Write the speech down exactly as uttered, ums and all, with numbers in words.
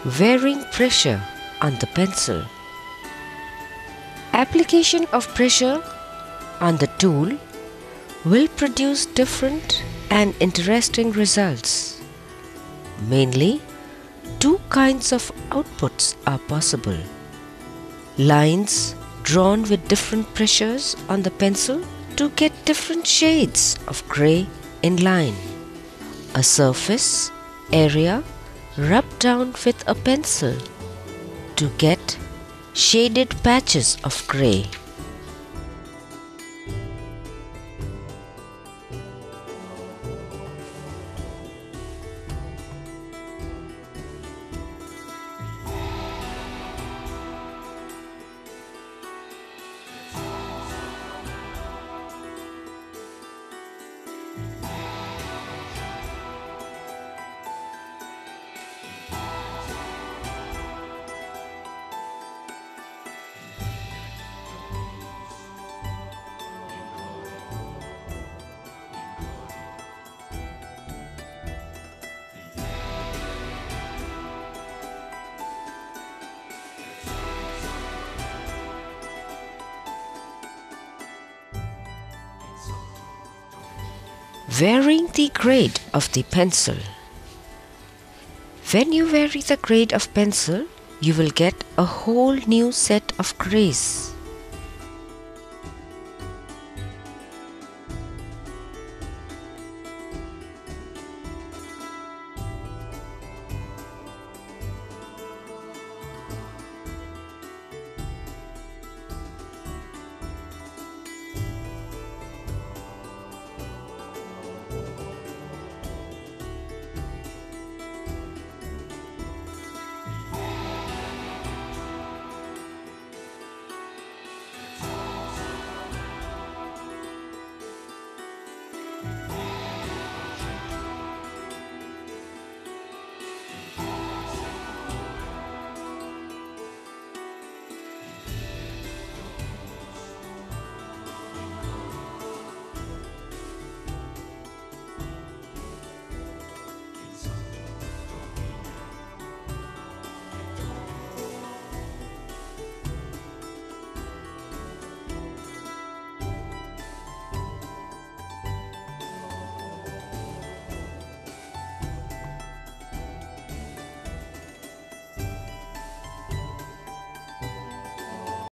Varying pressure on the pencil. Application of pressure on the tool will produce different and interesting results. Mainly, two kinds of outputs are possible. Lines drawn with different pressures on the pencil to get different shades of gray in line. A surface area rubbed down with a pencil to get shaded patches of gray. Varying the grade of the pencil. When you vary the grade of pencil, you will get a whole new set of grays.